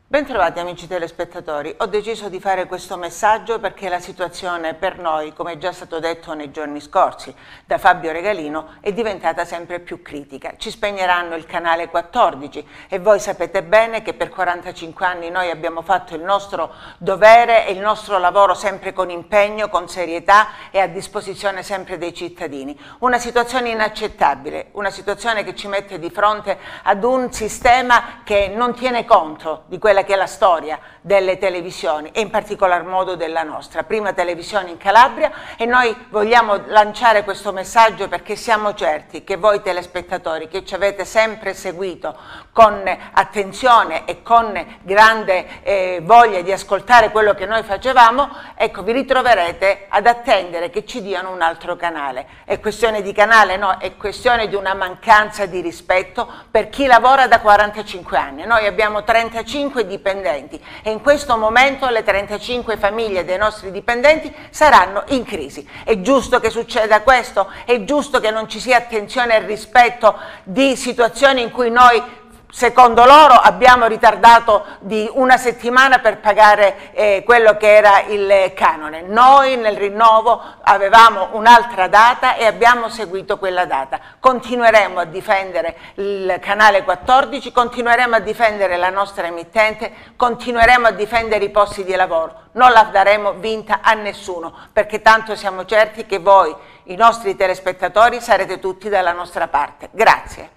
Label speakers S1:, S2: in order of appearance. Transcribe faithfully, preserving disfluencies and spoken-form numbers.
S1: Bentrovati amici telespettatori, ho deciso di fare questo messaggio perché la situazione per noi, come è già stato detto nei giorni scorsi da Fabio Regalino, è diventata sempre più critica. Ci spegneranno il canale quattordici e voi sapete bene che per quarantacinque anni noi abbiamo fatto il nostro dovere e il nostro lavoro sempre con impegno, con serietà e a disposizione sempre dei cittadini. Una situazione inaccettabile, una situazione che ci mette di fronte ad un sistema che non tiene conto di quella che è la storia delle televisioni e in particolar modo della nostra, prima televisione in Calabria, e noi vogliamo lanciare questo messaggio perché siamo certi che voi telespettatori che ci avete sempre seguito con attenzione e con grande eh, voglia di ascoltare quello che noi facevamo, ecco, vi ritroverete ad attendere che ci diano un altro canale. È questione di canale? No, è questione di una mancanza di rispetto per chi lavora da quarantacinque anni. Noi abbiamo trentacinque dipendenti e in questo momento le trentacinque famiglie dei nostri dipendenti saranno in crisi. È giusto che succeda questo? È giusto che non ci sia attenzione e rispetto di situazioni in cui noi, secondo loro, abbiamo ritardato di una settimana per pagare eh, quello che era il canone. Noi nel rinnovo avevamo un'altra data e abbiamo seguito quella data. Continueremo a difendere il canale quattordici, continueremo a difendere la nostra emittente, continueremo a difendere i posti di lavoro. Non la daremo vinta a nessuno, perché tanto siamo certi che voi, i nostri telespettatori, sarete tutti dalla nostra parte. Grazie.